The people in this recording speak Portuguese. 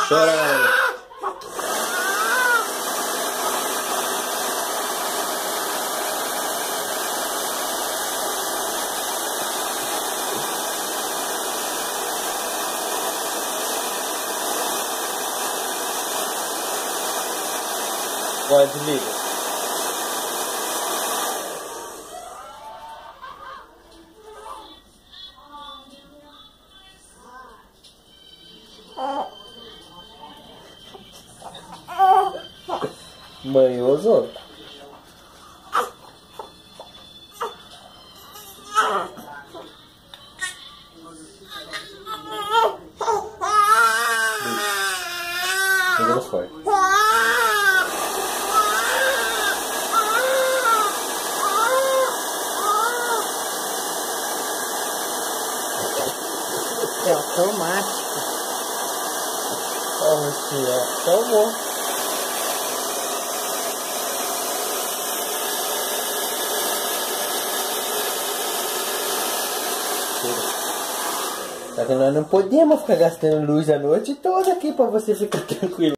Chora. Agora desliga. Manhoso. Segura forte. É automático. Olha aqui, ó. Tomou. Tá que nós não podemos ficar gastando luz a noite toda aqui pra você ficar tranquilo.